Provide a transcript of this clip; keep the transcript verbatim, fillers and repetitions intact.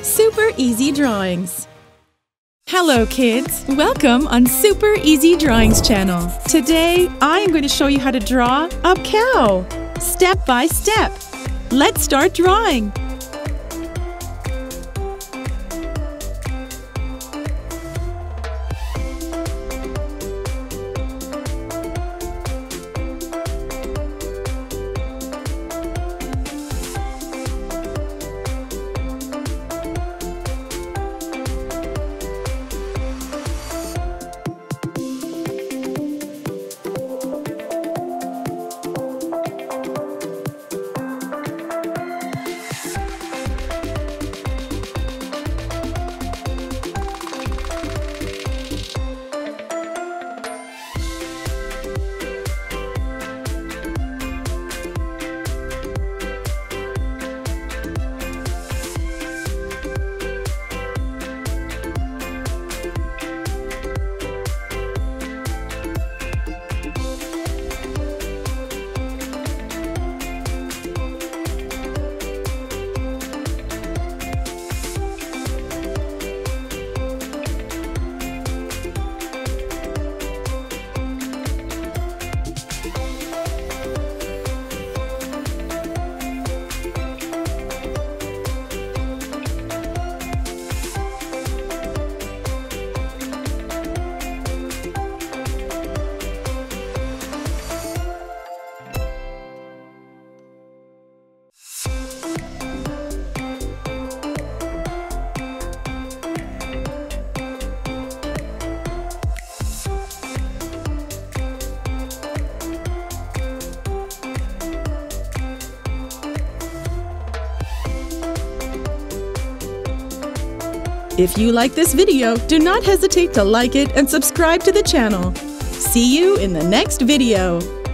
Super Easy Drawings. Hello kids, welcome on Super Easy Drawings channel. Today I am going to show you how to draw a cow, step by step. Let's start drawing. If you like this video, do not hesitate to like it and subscribe to the channel. See you in the next video.